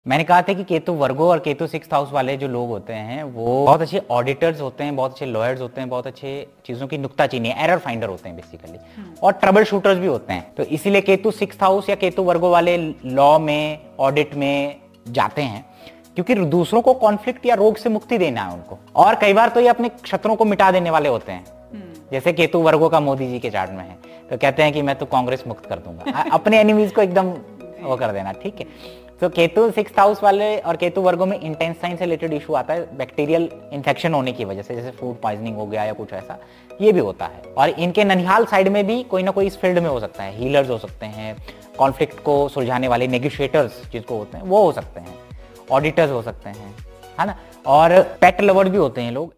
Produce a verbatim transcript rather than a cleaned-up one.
मैंने कहा था कि केतु वर्गो और केतु सिक्स हाउस वाले जो लोग होते हैं वो बहुत अच्छे ऑडिटर्स होते हैं, बहुत अच्छे लॉयर्स होते हैं, बहुत अच्छे चीजों की नुक्ताचीनी, एरर फाइंडर होते हैं बेसिकली, और ट्रबल शूटर्स भी होते हैं। तो इसीलिए केतु सिक्स हाउस या केतु वर्गो वाले लॉ में, ऑडिट में जाते हैं, क्योंकि दूसरों को कॉन्फ्लिक्ट या रोग से मुक्ति देना है उनको। और कई बार तो ये अपने शत्रुओं को मिटा देने वाले होते हैं, जैसे केतु वर्गो का मोदी जी के चार्ट में है, तो कहते हैं कि मैं तो कांग्रेस मुक्त कर दूंगा, अपने एनिमीज को एकदम वो कर देना। ठीक है, तो केतु सिक्स हाउस वाले और केतु वर्गो में इंटेंसाइन से रिलेटेड इशू आता है, बैक्टीरियल इन्फेक्शन होने की वजह से, जैसे फूड पॉइजनिंग हो गया या कुछ ऐसा, ये भी होता है। और इनके ननिहाल साइड में भी कोई ना कोई इस फील्ड में हो सकता है, हीलर्स हो सकते हैं, कॉन्फ्लिक्ट को सुलझाने वाले नेगोशिएटर्स जिसको होते हैं वो हो सकते हैं, ऑडिटर्स हो सकते हैं, है ना, और पेट लवर भी होते हैं लोग।